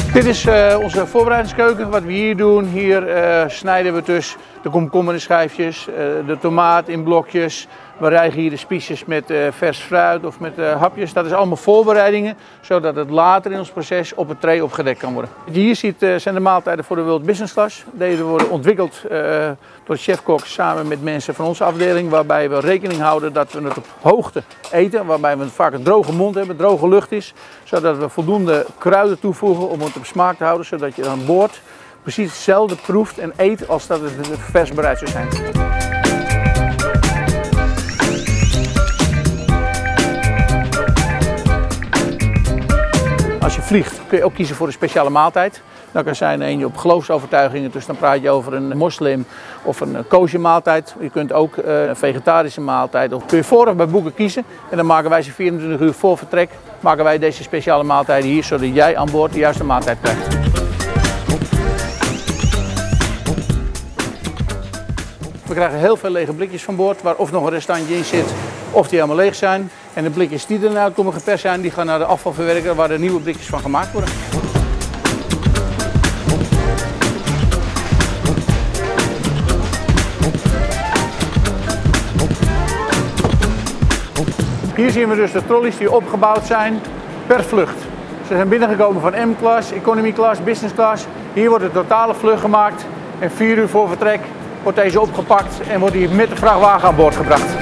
Dit is onze voorbereidingskeuken. Wat we hier doen, hier snijden we dus de komkommer in schijfjes, de tomaat in blokjes. We rijgen hier de spiesjes met vers fruit of met hapjes. Dat is allemaal voorbereidingen, zodat het later in ons proces op het tray opgedekt kan worden. Wat je hier ziet zijn de maaltijden voor de World Business Class. Deze worden ontwikkeld door chefkok samen met mensen van onze afdeling. Waarbij we rekening houden dat we het op hoogte eten. Waarbij we vaak een droge mond hebben, droge lucht is. Zodat we voldoende kruiden toevoegen om het op smaak te houden. Zodat je aan boord precies hetzelfde proeft en eet als dat het vers bereid zou zijn. Als je vliegt kun je ook kiezen voor een speciale maaltijd. Dat kan zijn een op geloofsovertuigingen, dus dan praat je over een moslim of een kosher maaltijd. Je kunt ook een vegetarische maaltijd, of kun je vooraf bij boeken kiezen. En dan maken wij ze 24 uur voor vertrek, maken wij deze speciale maaltijden hier, zodat jij aan boord de juiste maaltijd krijgt. We krijgen heel veel lege blikjes van boord, waar of nog een restantje in zit, of die helemaal leeg zijn. En de blikjes die eruit komen geperst zijn, die gaan naar de afvalverwerker, waar er nieuwe blikjes van gemaakt worden. Hier zien we dus de trolleys die opgebouwd zijn per vlucht. Ze zijn binnengekomen van M-class, economy class, business class. Hier wordt de totale vlucht gemaakt en 4 uur voor vertrek wordt deze opgepakt en wordt die met de vrachtwagen aan boord gebracht.